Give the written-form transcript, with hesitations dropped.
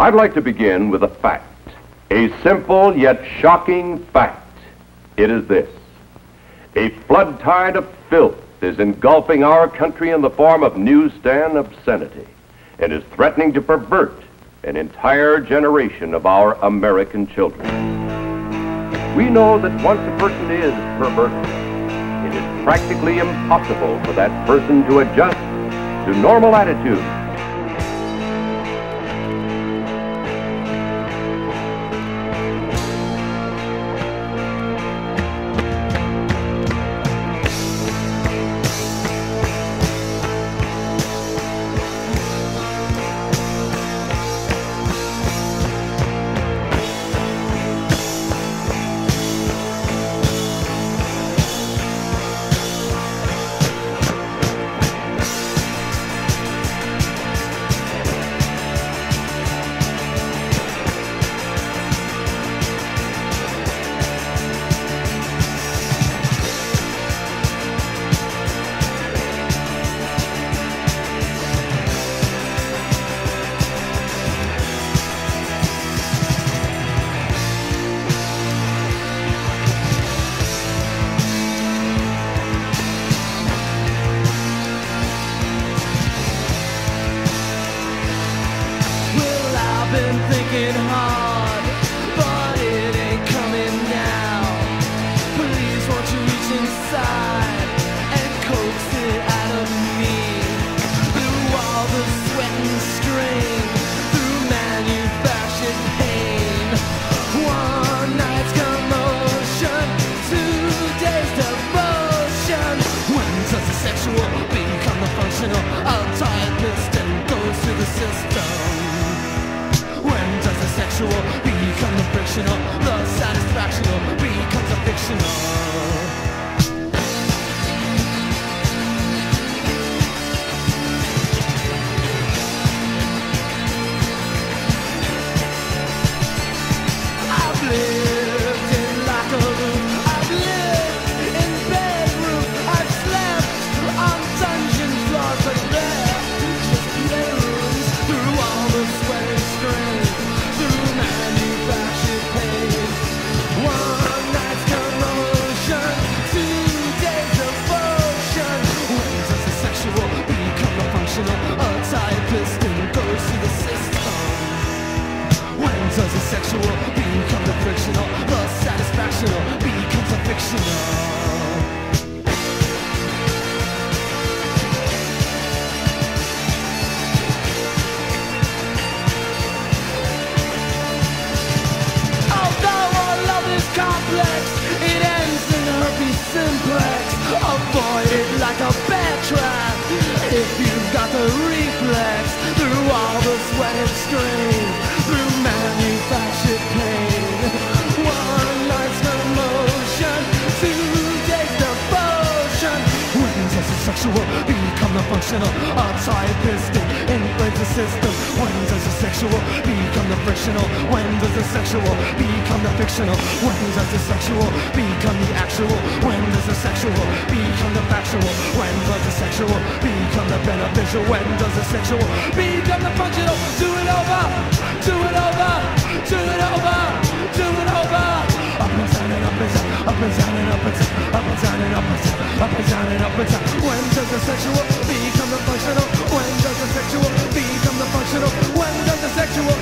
I'd like to begin with a fact, a simple yet shocking fact. It is this: a flood tide of filth is engulfing our country in the form of newsstand obscenity and is threatening to pervert an entire generation of our American children. We know that once a person is perverted, it is practically impossible for that person to adjust to normal attitudes. Been thinking hard, but it ain't coming now. Please won't you reach inside and coax it out of me? Through all the sweat and strain, through manufactured pain. One night's commotion, 2 days devotion. When does the sexual become the functional? A tired piston goes through the system. When does the sexual become the frictional? The satisfactional becomes a fictional. I've lived in locker room, I've lived in bedroom, I've slept on dungeon floors, but they're just playrooms. Through all the sweat and strain, through manufactured pain. One night's commotion, 2 days devotion. When does the sexual become the functional? A tired piston goes through the system. When does the sexual become the frictional? The satisfactional becomes a fictional. Complex, it ends in herpes simplex. Avoid it like a bear trap if you've got the reflex. Through all the sweat and strain, through manufactured pain. One night's commotion, 2 days devotion. When does the sexual become the functional? A tired piston inflates the system. When does the sexual become the frictional? When does the sexual become the fictional? When does the sexual become the actual? When does the sexual become the factual? When does the sexual become the beneficial? When does the sexual become the functional? Do it over, do it over, do it over, do it over. Up and down and up and down, up and down and up and down, up and down and up and down, up and down and up and down. When does the sexual become the functional? When does the sexual become the functional? When does the sexual